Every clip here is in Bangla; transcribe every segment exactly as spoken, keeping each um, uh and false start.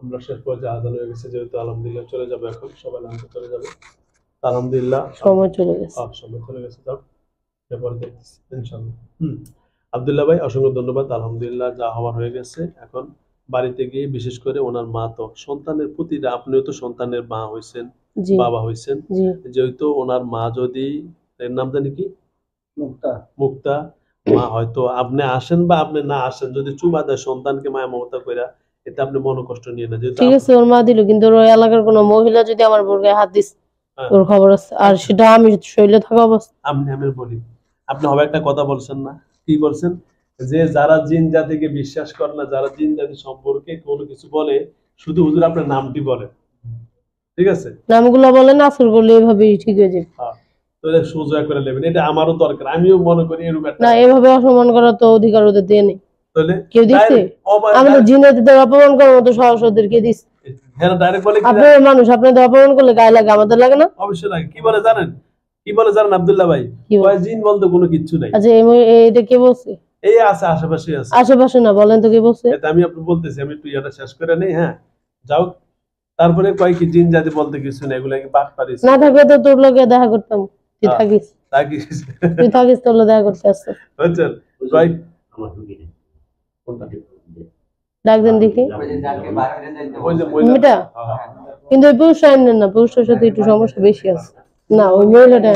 আমরা শেষ পর্যায়ে আজান হয়ে গেছে, যেহেতু আলহামদুলিল্লাহ চলে যাবো এখন, সবাই নামাজে চলে যাবে। আলহামদুলিল্লাহ সময় চলে গেছে, সময় চলে গেছে। যাও, এরপরে দেখতেছি ইনশাআল্লাহ। হুম, আব্দুল্লাহ ভাই অসংখ্য ধন্যবাদ। আলহামদুলিল্লাহ যা হওয়ার হয়ে গেছে। এখন বাড়িতে গিয়ে বিশেষ করে ওনার মা তো সন্তানের প্রতিটা, আপনিও তো সন্তানের মা হয়েছেন, বাবা হয়েছেন, যেহেতু ওনার মা যদি, এর নাম জানি কি, মুক্তা, মুক্তা মা, হয়তো আপনি আসেন বা আপনি না আসেন, যদি চুমা দেয় সন্তানকে মায়া মমতা কইরা, এটা আপনি মনে কষ্ট নিয়ে না। ঠিক আছে, ওর মা দিল, কিন্তু ওই এলাকার কোনো মহিলা যদি আমার বোর গায়ে হাত দিস, ওর খবর আছে। আর সেটা আমি শৈলে থাকা অবস্থা। আপনি আমি বলি, আপনি হবে একটা কথা বলছেন না, কি বলছেন, যে যারা জিন জাতিকে বিশ্বাস করে না, যারা জিন জাতি সম্পর্কে কোনো কিছু বলে, শুধু হুজুর আপনার নামটি বলে, ঠিক আছে, নামগুলো বলেন, আসর করলে এভাবেই ঠিক হয়ে যাবে। তাহলে সুজা করে নেবেন, এটা আমারও দরকার, আমিও মনে করি এরকম একটা। না, এভাবে অসম্মান করার তো অধিকার ওদের দিয়ে নেই। তাহলে কেউ দিচ্ছে? আমাদের জিন জাতিদের অপমান করার মতো সাহস ওদেরকে দিচ্ছে। হ্যাঁ, ডাইরেক্ট বলে কি, আপনি মানুষ, আপনাদের অপমান করলে গায়ে লাগে, আমাদের লাগে না? অবশ্যই লাগে। কি বলে জানেন, কি বলে জানেন আব্দুল্লাহ ভাই? কয় জিন বলতে কোনো কিচ্ছু নাই। আচ্ছা, এটা কে বলছে? এই আছে, আশেপাশে আছে। আশেপাশে না, বলেন তো কে বলছে? এটা আমি আপনাকে বলতেছি, আমি একটু এটা শেষ করে নেই। হ্যাঁ, যাও। তারপরে কয় কি জিন জাতি বলতে কিছু নাই, এগুলা কি বাট পারিস না, থাকলে তো তোর লগে দেখা করতাম। তুই থাকিস, থাকিস, তুই থাকিস, তোর লগে দেখা করতে আসছে। বুঝছেন ভাই? আমার ঢুকি নেই, কোনটা ডাক দেন দেখি। ওই যে মহিলাটা, কিন্তু ওই পুরুষটা আনেন না, পুরুষটার সাথে একটু সমস্যা বেশি আছে। না, ওই মহিলাটা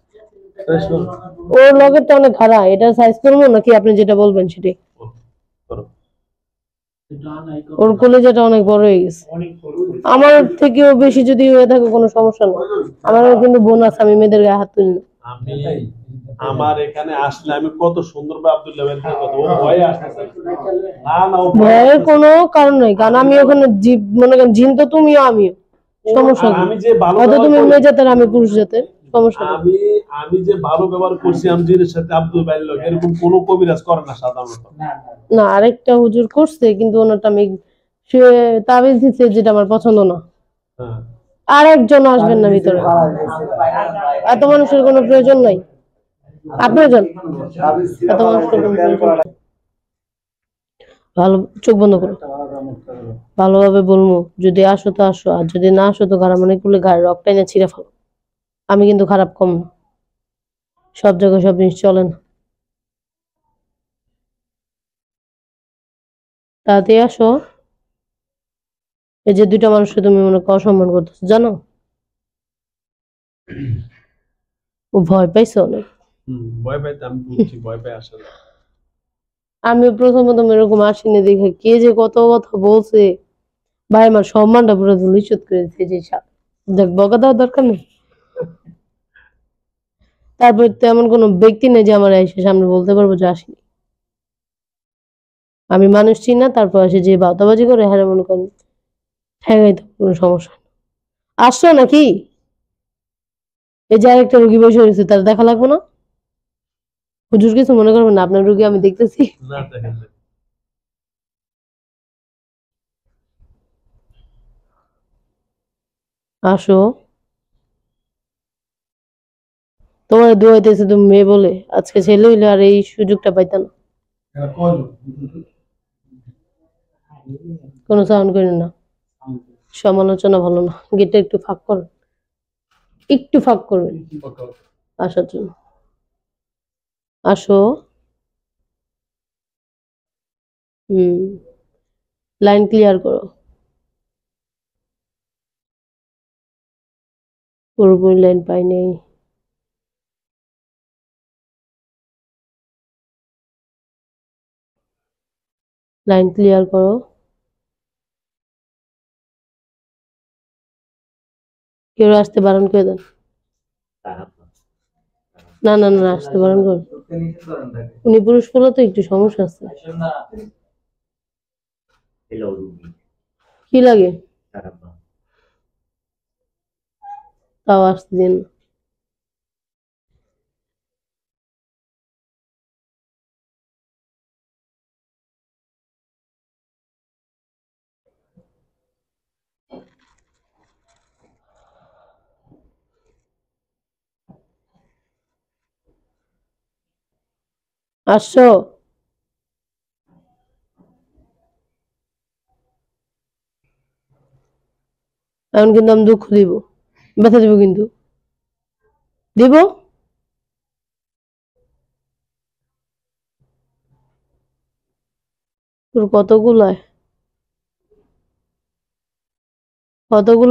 ওর লগেরটা অনেক খারাপ। এটা সাইজ করবো নাকি আপনি যেটা বলবেন সেটাই? ওর কলেজাটা অনেক বড় হয়ে গেছে, আমার থেকেও বেশি যদি হয়ে থাকে কোনো সমস্যা নেই। আমারও কিন্তু বোন আছে, আমি মেয়েদের গায়ে হাত তুলি না। আমি আমার এখানে আসলে আমি কত সুন্দর ভাবে আব্দুল্লাহ ভাইয়ের কথা, ও ভয়ে আসতেছে না, না ভয়ের কোনো কারণ নাই, কারণ আমি ওখানে জীব, মনে করেন জিন তো তুমিও আমিও, সমস্যা কি? আমি যে ভালো, হয়তো তুমি মেয়ে জাতের, আমি পুরুষ জাতের, সমস্যা আমি আমি যে ভালো ব্যবহার করছি আমি জিনের সাথে, আব্দুল ভাইয়ের লোক এরকম কোনো কবিরাজ করে না সাধারণত। না, আরেকটা হুজুর করছে, কিন্তু ওনারটা আমি সে তাবিজ দিচ্ছে, যেটা আমার পছন্দ না। আর একজন আসবেন না ভিতরে, এত মানুষের কোনো প্রয়োজন নাই। আপনার জন এত মানুষের কোনো প্রয়োজন। ভালো, চোখ বন্ধ করো, ভালোভাবে বলবো, যদি আসো তো আসো, আর যদি না আসো তো গাড়া মানে করলে গাড়ির রক টাইনে ছিঁড়ে ফেলো। আমি কিন্তু খারাপ কম না, সব জায়গায় সব জিনিস চলে না। তাড়াতাড়ি আসো। এই যে দুইটা মানুষকে তুমি মনে করো অসম্মান করতেছো, জানো? ও ভয় পাইছে অনেক। ভয় পাইতে আমি বুঝছি, ভয় পাই আসলে। আমি প্রথম প্রথম এরকম আসিনি দেখে কে যে কত কথা বলছে, ভাই আমার সম্মানটা পুরো ধুলিচ্যুত করে দিচ্ছে। যে দেখ, বকা দেওয়ার দরকার নেই। তারপর তেমন কোনো ব্যক্তি নেই যে আমার এসে সামনে বলতে পারবো যে আসিনি। আমি মানুষ চিনি না, তারপর আসে যে বাতাবাজি করে, হ্যাঁ মনে করেন হ্যাঁ, তো কোনো সমস্যা আসছো নাকি? এই যে আরেকটা রুগী বসে রয়েছে, তার দেখা লাগবে না? হুজুর কিছু মনে করবেন না, আপনার রুগী আমি দেখতেছি। আসো, তোমার দোয়াইতেছে তুমি মেয়ে বলে, আজকে ছেলে হইলে আর এই সুযোগটা পাইতাম না। কোনো সাউন্ড করেন না, সমালোচনা ভালো না। গেটটা একটু ফাঁক কর, একটু ফাঁক করবেন আসার জন্য। আসো। হুম, লাইন ক্লিয়ার করো, পুরোপুরি লাইন পাই নেই। লাইন ক্লিয়ার করো। কেউ আসতে বারণ করে দেন। না না না, আসতে বারণ করুন। উনি পুরুষ বলে তো একটু সমস্যা আছে। কি লাগে? তাও আসতে দিন। আসছো? এখন কিন্তু আমি দুঃখ দিব, ব্যথা দিব, কিন্তু দিব। তোর কতগুলায় কতগুলো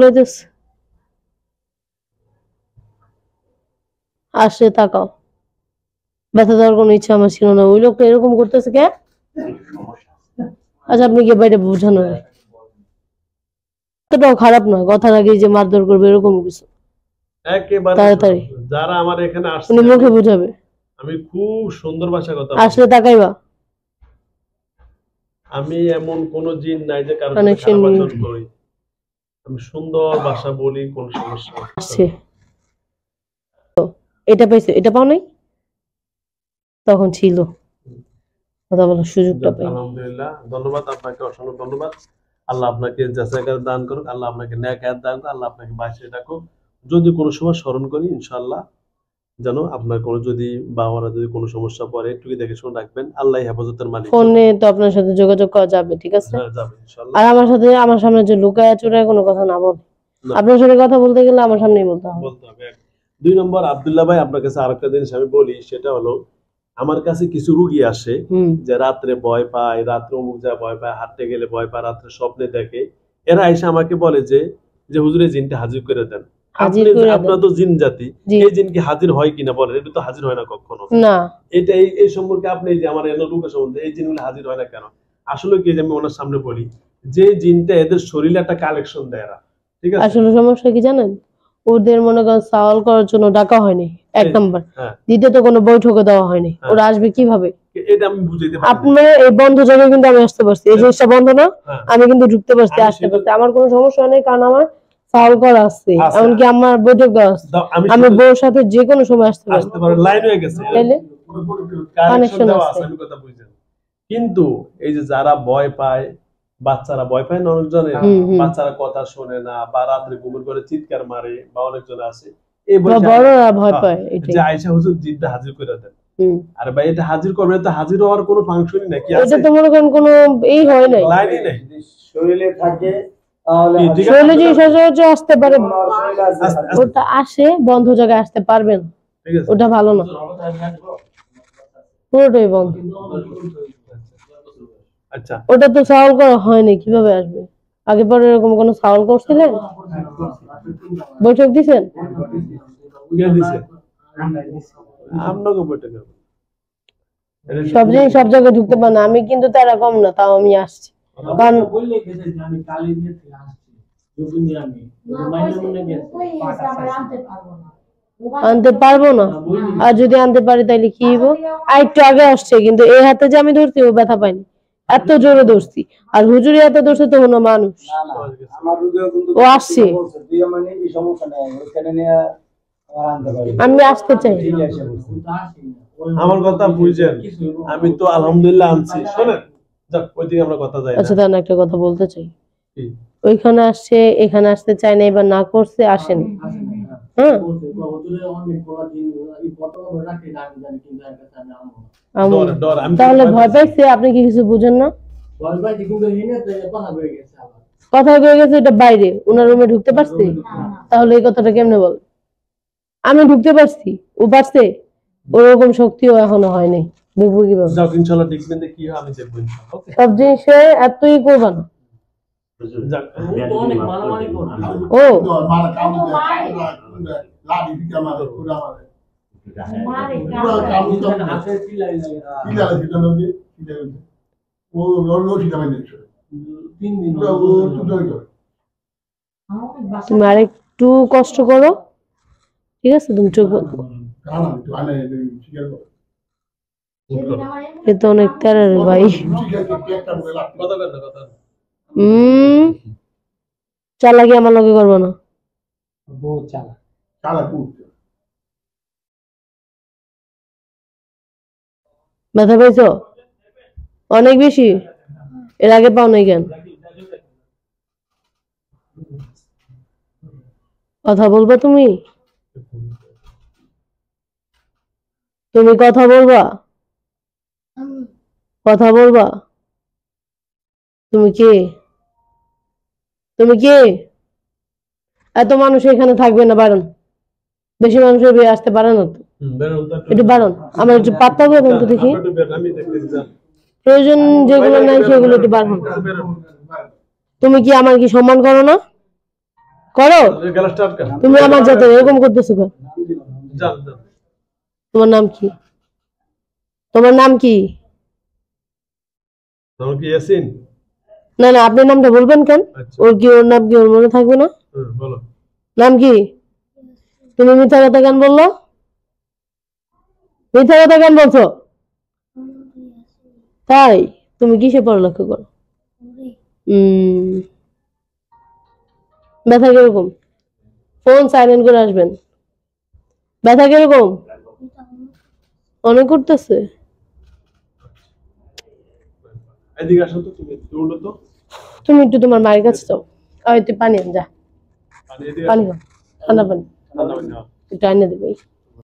আসে তাকাও। ব্যথা দেওয়ার কোনো ইচ্ছা আমার ছিল না। ওই লোকটা এরকম করতেছে কে? আচ্ছা আপনি গিয়ে বাইরে বোঝানো, এতটাও খারাপ না, কথা লাগে যে মারধর করবে এরকম কিছু। একেবারে তাড়াতাড়ি যারা আমার এখানে আসছে উনি মুখে বুঝাবে। আমি খুব সুন্দর ভাষায় কথা আসলে তাকাইবা। আমি এমন কোন জিন নাই যে কারোর সাথে খারাপ আচরণ করি। আমি সুন্দর ভাষা বলি, কোন সমস্যা আছে। এটা পাইছো, এটা পাও নাই, তখন ছিল কথা বলার সুযোগটা পাই। আলহামদুলিল্লাহ, ধন্যবাদ আপনাকে, অসংখ্য ধন্যবাদ। আল্লাহ আপনাকে জাযাকার দান করুক, আল্লাহ আপনাকে নেক হায়াত দান করুক, আল্লাহ আপনাকে বাঁচিয়ে রাখুক। যদি কোনো সময় স্মরণ করি ইনশাআল্লাহ জানো আপনার কোনো যদি বাবারা যদি কোনো সমস্যা পড়ে একটু দেখে শুনে রাখবেন। আল্লাহ হেফাজতের মালিক। ফোনে তো আপনার সাথে যোগাযোগ করা যাবে, ঠিক আছে? হ্যাঁ যাবে ইনশাআল্লাহ। আর আমার সাথে আমার সামনে যে লুকায়া চুরায় কোনো কথা না বল। আপনার সাথে কথা বলতে গেলে আমার সামনেই বলতে হবে। বলতে হবে। দুই নম্বর আব্দুল্লাহ ভাই, আপনার কাছে আরেকটা জিনিস আমি বলি, সেটা হলো আমার কাছে কিছু রোগী আসে যে রাত্রে ভয় পায়, রাত্রে অমুক জায়গায় ভয় পায়, হাঁটতে গেলে ভয় পায়, রাত্রে স্বপ্নে দেখে। এরা এসে আমাকে বলে যে যে হুজুরে জিনটা হাজির করে দেন। আপনার তো জিন জাতি, এই জিন কি হাজির হয় কিনা বলেন? এটা তো হাজির হয় না কখনো না। এটা এই সম্পর্কে আপনি যে আমার এলো রোগের সম্বন্ধে এই জিনগুলো হাজির হয় না কেন? আসলে কি আমি ওনার সামনে বলি যে জিনটা এদের শরীরে একটা কালেকশন দেয় এরা, ঠিক আছে? আসলে সমস্যা কি জানেন, ওদের মনে করেন সওয়াল করার জন্য ডাকা হয়নি, এক নাম্বার। দ্বিতীয়ত কোনো বৈঠকে দেওয়া হয়নি। ওরা আসবে কিভাবে? এটা আমি বুঝাইতে পারি। আপনার এই বন্ধ জায়গায় কিন্তু আমি আসতে পারছি, এই জিনিসটা বন্ধ না, আমি কিন্তু ঢুকতে পারছি, আসতে পারছি, আমার কোনো সমস্যা নেই, কারণ আমার সওয়াল করা আছে, এমনকি আমার বৈঠক দেওয়া আছে। আমি বউর সাথে যে কোনো সময় আসতে পারি। লাইন হয়ে গেছে, কানেকশন দেওয়া আছে, আমি কথা বুঝছেন। কিন্তু এই যে যারা ভয় পায়, বাচ্চারা ভয় পায় না, অনেকজনে বাচ্চারা কথা শোনে না, বা রাত্রে ঘুমের ঘরে চিৎকার মারে, বা অনেকজন আছে এই বড়রা ভয় পায় যে আয়েশা হুজুর জিনটা হাজির করে দেন। আরে ভাই এটা হাজির করবে, এটা হাজির হওয়ার কোনো ফাংশনই নাই। কি আছে? এটা তো মনে করেন কোনো এই হয় নাই, লাইনই নাই, শরীরে থাকে তাহলে শরীরে যে সচরাচর আসতে পারে, ওটা আসে বন্ধ জায়গায় আসতে পারবেন, ওটা ভালো না, পুরোটাই বন্ধ। আচ্ছা ওটা তো সাওয়াল করা হয়নি, কিভাবে আসবে? আগে পরে এরকম কোনো সাওয়াল করছিলেন? বৈঠক দিছেন? সব জিনিস সব জায়গায় ঢুকতে পারে না। আমি কিন্তু তারা কম না, তাও আমি আসছি, কারণ আনতে পারবো না। আর যদি আনতে পারি তাহলে কি হইব? আর একটু আগে আসছে, কিন্তু এই হাতে যে আমি ধরছি ও ব্যথা পাইনি, এত জোরে ধরছি। আর হুজুরি এত ধরছে তো কোনো মানুষ, ও আসছে, আমি আসতে চাই। আমার কথা বুঝছেন? আমি তো আলহামদুলিল্লাহ আনছি, শোনেন যাক ওইদিকে আমরা কথা যাই না। আচ্ছা দাঁড়ান, একটা কথা বলতে চাই। ওইখানে আসছে, এখানে আসতে চায় না, এবার না করছে, আসেন। হ্যাঁ তাহলে ভয় পাইছে, আপনি কি কিছু বুঝেন না? কথা হয়ে গেছে, এটা বাইরে, ওনার রুমে ঢুকতে পারছি, তাহলে এই কথাটা কেমনে বল? আমি ঢুকতে পারছি, ও পারছে, ওরকম শক্তিও এখনো হয়নি, ঢুকবো কিভাবে? ইনশাআল্লাহ দেখবেন কি হয়, আমি দেখবো ইনশাআল্লাহ। সব জিনিসে এতই করবা না। ও তুমি আরেকটু কষ্ট করো, ঠিক আছে? তুমি চোখ বন্ধ করো। এ তো অনেক তেরার ভাই। হম চালাকি আমার লগে করবো না। ব্যথা পাইছো অনেক বেশি? এর আগে পাও নাই কেন? কথা বলবা তুমি? তুমি কথা বলবা? কথা বলবা? তুমি কে? তুমি কে? এত মানুষ এখানে থাকবে না, বারণ। বেশি মানুষের বিয়ে আসতে পারে না তো, একটু বারণ। আমার একটু পাত্তা করে দেন তো দেখি। প্রয়োজন যেগুলো নাই সেগুলো একটু বারণ। তুমি কি আমার কি সম্মান করো না? করো? তুমি আমার যাতে এরকম করতেছো কেন? তোমার নাম কি? তোমার নাম কি? না না, আপনি নামটা বলবেন কেন? ওর কি, ওর নাম কি ওর মনে থাকবে না? নাম কি? তুমি মিথ্যা কথা কেন বললো? মিথ্যা কথা কেন বলছো? তাই? তুমি কিসে পড়ালেখা করো? হম। ব্যথা কিরকম? ফোন সাইলেন্ট করে আসবেন। ব্যথা কিরকম? অনেক করতেছে। তুমি একটু তোমার মায়ের কাছে যাও। আর একটু পানি আন, যা পানি খাও, ঠান্ডা পানি একটু আনিয়ে দেবে।